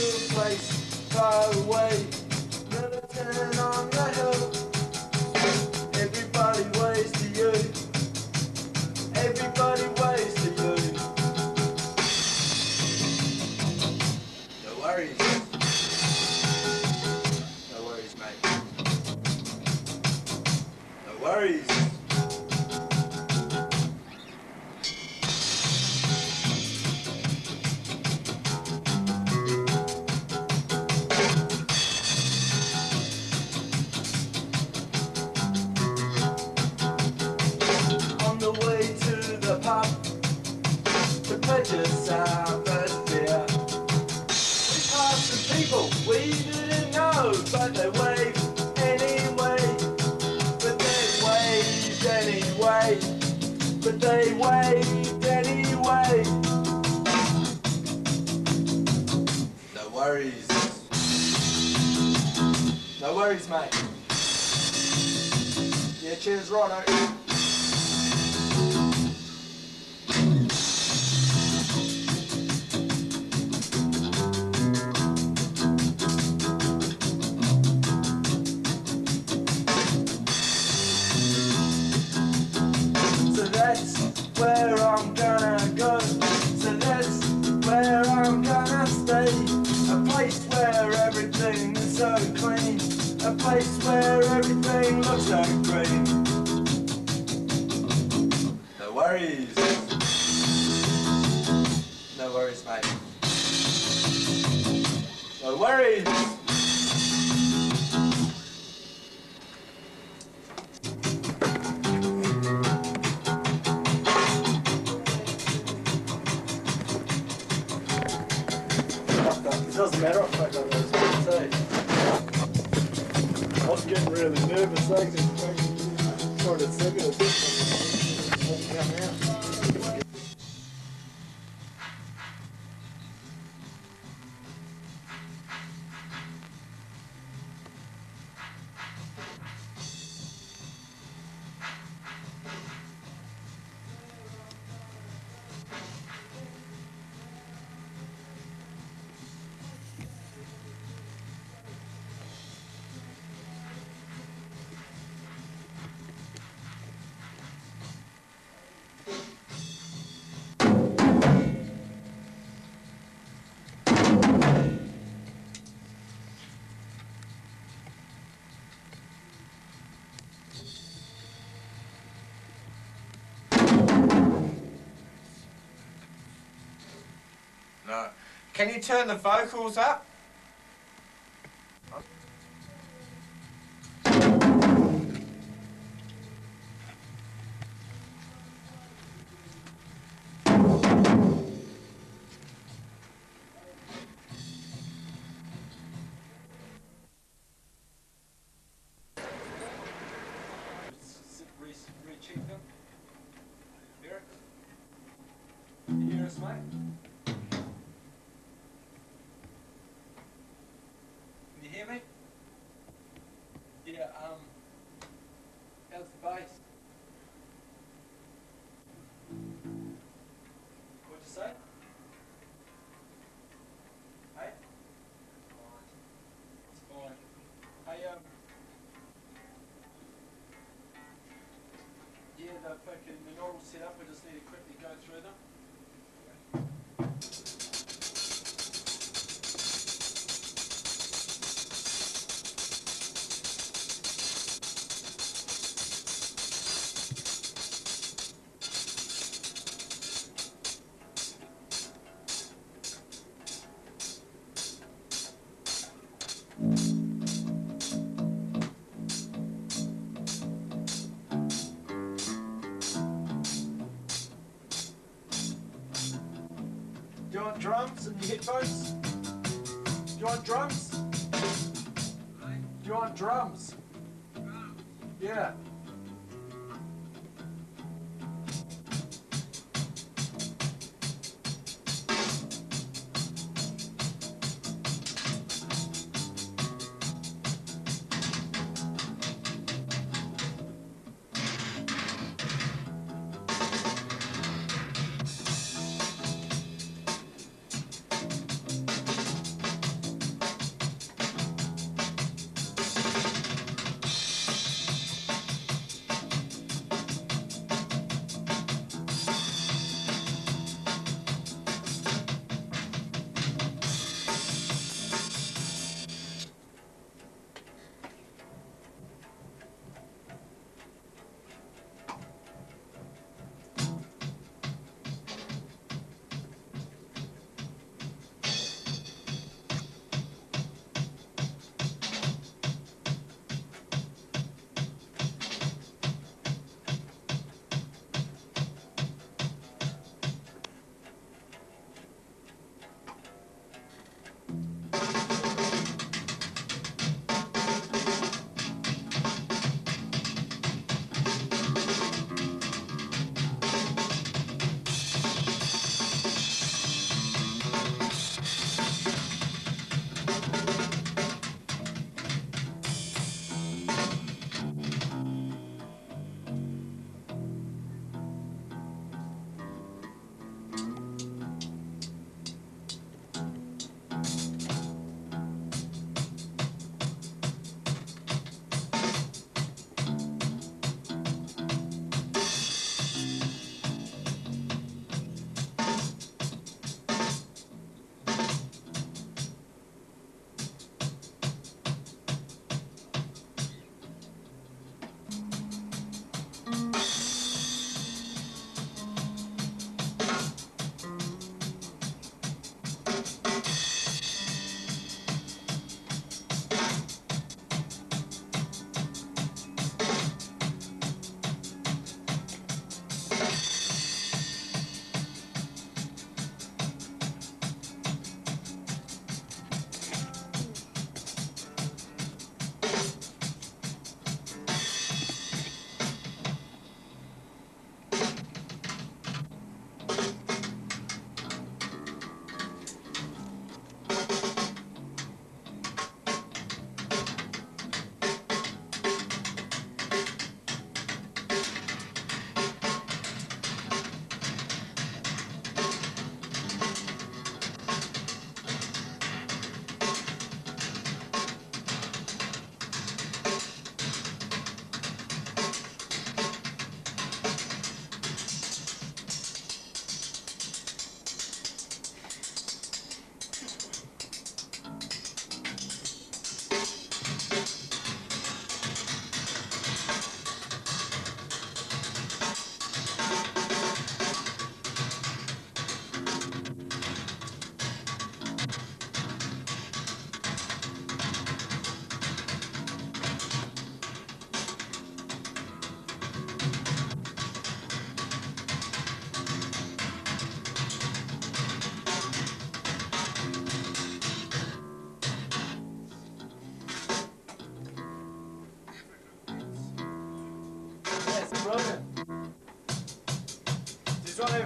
to a place far away. Militant on the hill. Everybody waves to you. Everybody waves to you. No worries. No worries, mate. No worries. Just our first beer. We passed some people we didn't know, but they waved anyway. But they waved anyway. But they waved anyway. No worries. No worries, mate. Yeah, cheers, righto. Where I'm gonna go, so that's where I'm gonna stay. A place where everything is so clean, a place where everything looks so green. No worries. No worries, mate. No worries. It doesn't matter, I fucked up those words, eh? I was getting really nervous, eh? Trying to sing it, it won't come out. No. Can you turn the vocals up? Recheck them. Hear it? You hear us, mate? Can you hear me? Yeah, how's the bass? What'd you say? Hey? Fine. It's fine. Hey, yeah, the fucking binaural setup, we just need to quickly go through them. Do you want drums in your headphones? Do you want drums? Do you want drums? Yeah.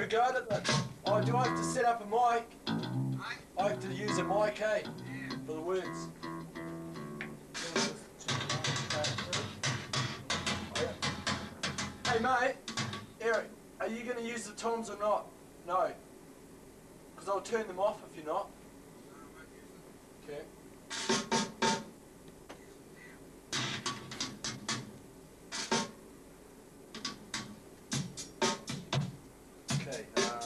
a go at it then. Oh, do I have to set up a mic? I have to use a mic, eh? For the words. Hey mate, Eric, are you going to use the toms or not? No. Because I'll turn them off if you're not. Okay. Okay,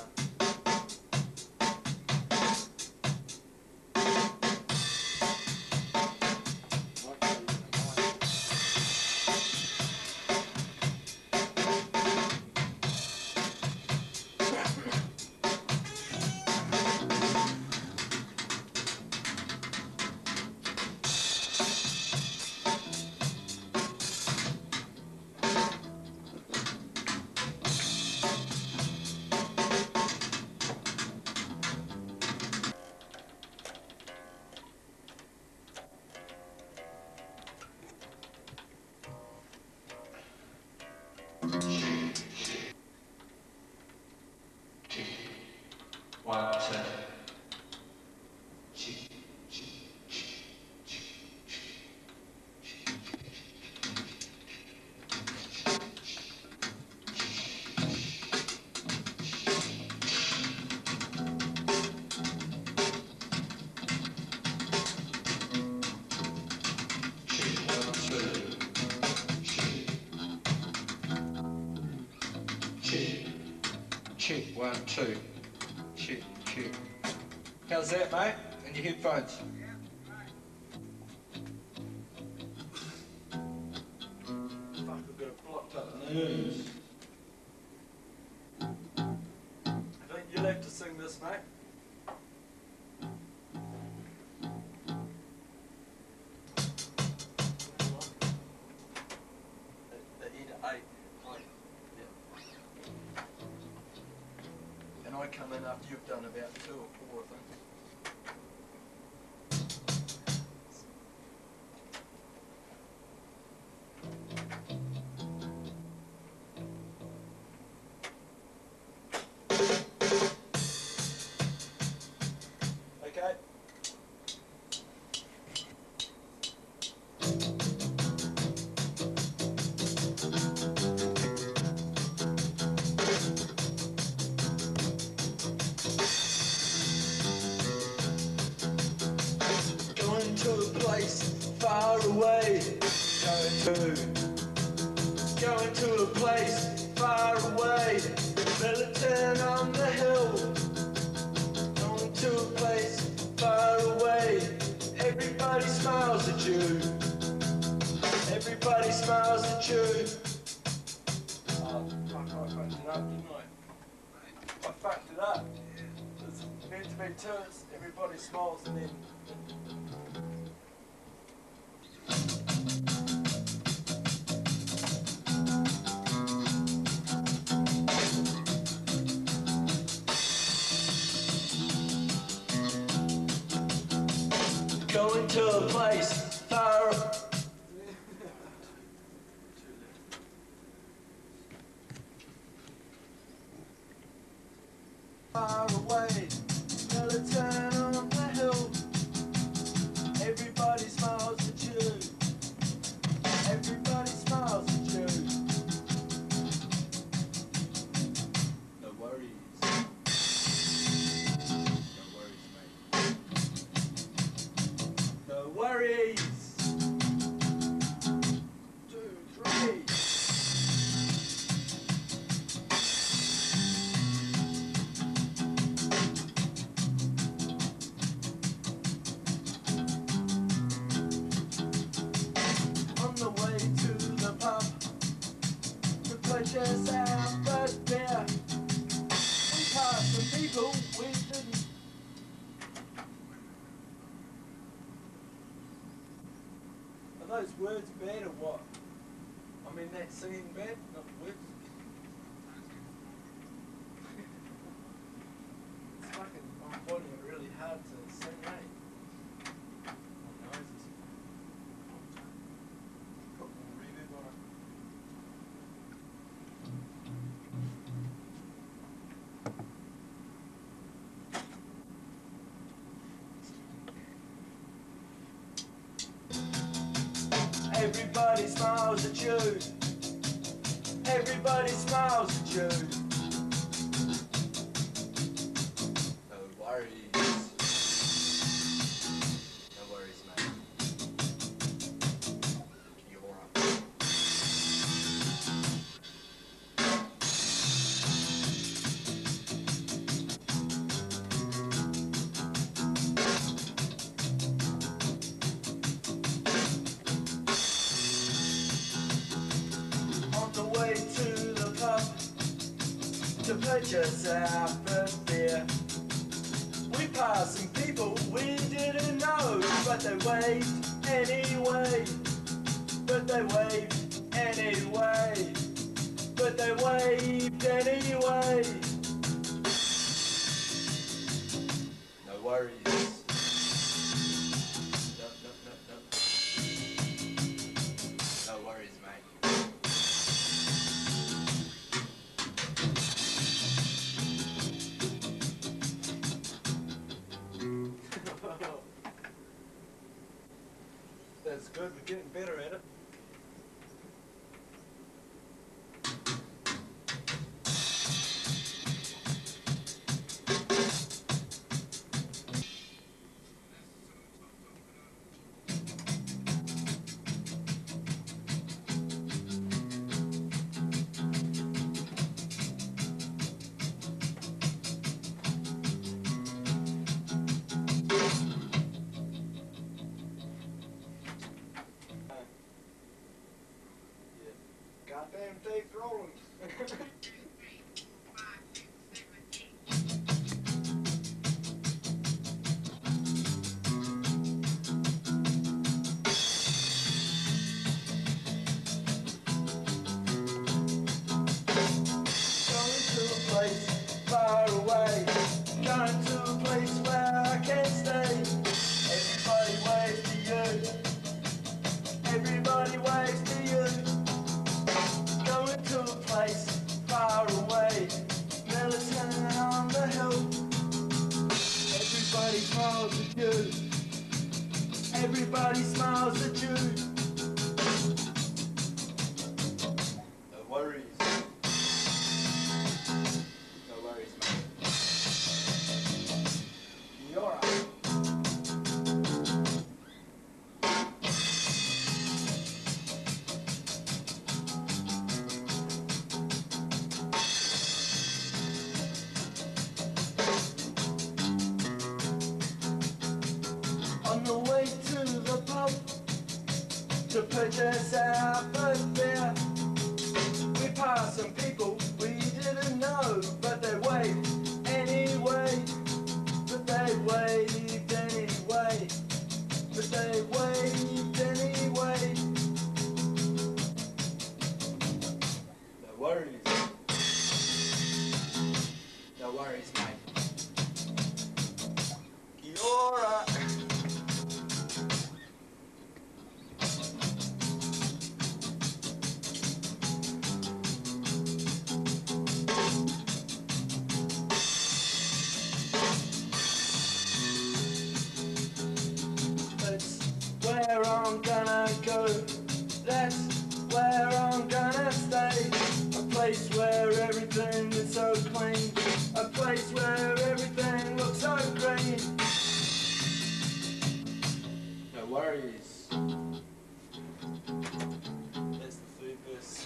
Check, 1, 2. Check, check. How's that, mate? And your headphones? fuck, I've got it blocked up nose. I think you'll have to sing this, mate. The end of 8. Yeah. And I come in after you've done about 2 or 4, I think. Okay. Going to a place far away. Going to a place far away. Militant on the hill. Going to a place far away. Everybody smiles at you. Everybody smiles at you. Oh, fuck, I fucked it up, didn't I? I fucked it up. It's meant to be turns, everybody smiles and then... Going to a place far... far away, militant on the hill. Everybody smiles at you. Everybody smiles at you. No worries. No worries, mate. No worries. 2, 3. On the way to the pub to purchase our first beer, we passed some people we didn't. Are those words bad or what? I mean, that singing bad, not the words. It's fucking, I'm finding it really hard to sing, mate. My nose is... Put more reverb on it. Everybody smiles at you. Everybody smiles at you. No worries. No worries, mate. You're up. On the way to the pub to purchase our first beer, we passed some people we didn't know, but they waved anyway. But they waved anyway. But they waved anyway. No worries. No, no, no, no. No worries, mate. That's good, we're getting better at it. Goddamn tape's rolling. Going to a place far away. Going to a place where I can't stay. Everybody waves to you. Everybody waves to you. Going to a place far away, militant on the hill. Everybody smiles at you. Everybody smiles at you. No worries. No worries, mate. You're up. On the way to the pub to purchase our first beer, we passed some people we didn't know, but they waved anyway. But they waved anyway. But they waved anyway. No worries. No worries, mate. You're up. Where I'm gonna go, that's where I'm gonna stay. A place where everything is so clean, a place where everything looks so green. No worries. That's the third verse.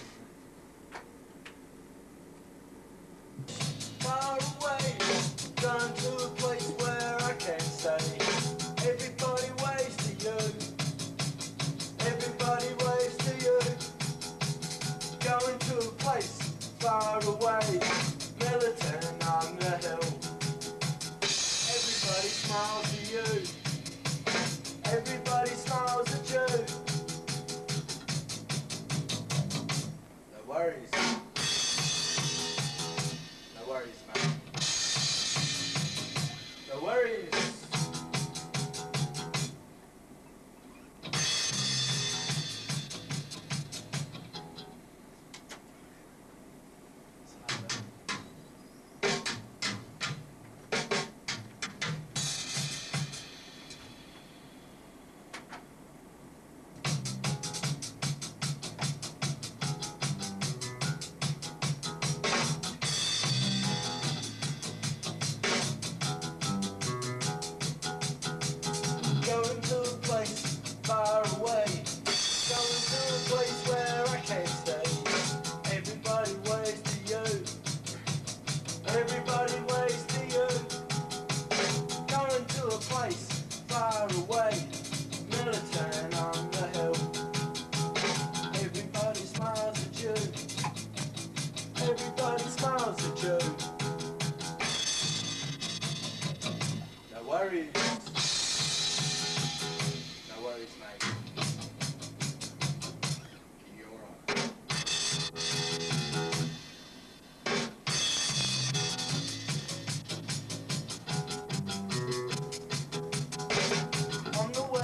Far away, going to a place where I can't stay. Everybody waves to you. Everybody waves to you. Going to a place far away, militant on the hill. Everybody smiles at you. Everybody smiles at you.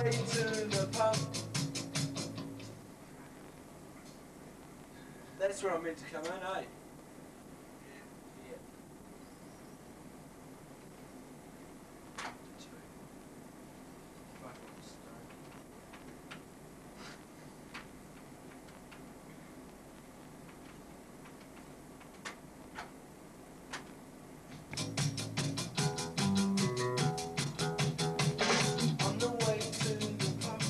way to the pub. That's where I'm meant to come in, eh? Yeah. On the way to the pub.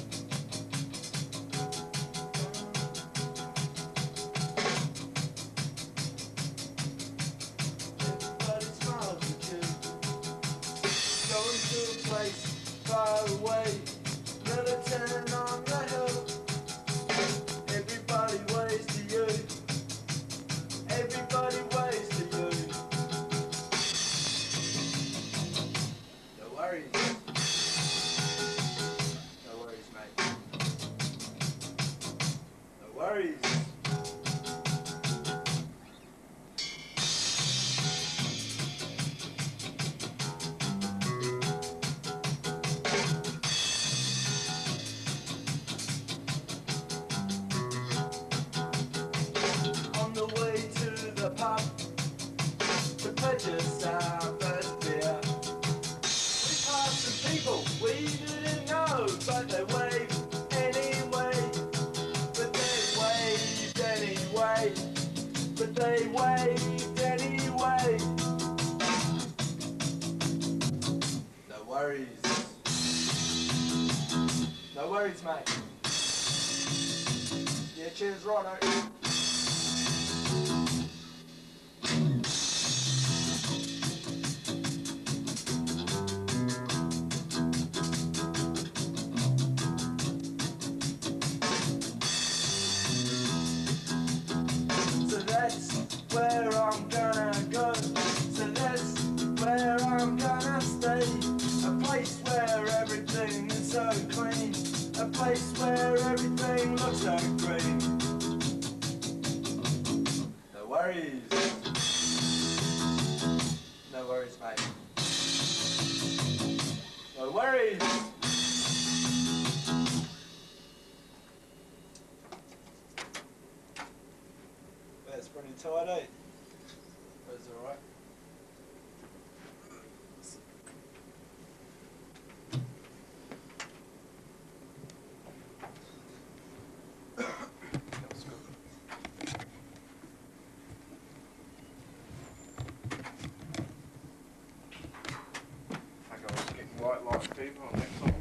Everybody smiles at you. Going to a place far away. Another turn on the hill. Everybody waves to you. Everybody waves to you. No worries. No worries, mate. No worries. On the way to the pub to purchase our first beer. We passed some people we didn't know, but they waved anyway. But they waved anyway. But they waved anyway. No worries. No worries, mate. Yeah, cheers, righto. So that's where I'm gonna go. So that's where I'm gonna stay. A place where everything is so clean. A place where everything looks so green. No worries. No worries, mate. No worries. That's pretty tight, eh? That's alright. That's good. I think I was getting white like people on that song.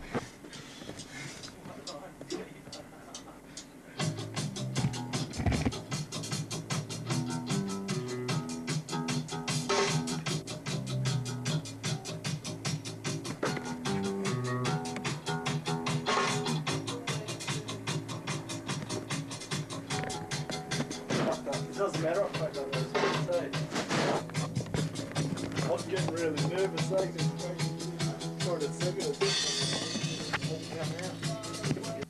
It doesn't matter, I fucked up those words, eh? I was getting really nervous, eh? Trying to sing it. Won't come out.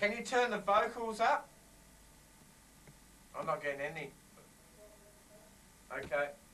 Can you turn the vocals up? I'm not getting any. Okay.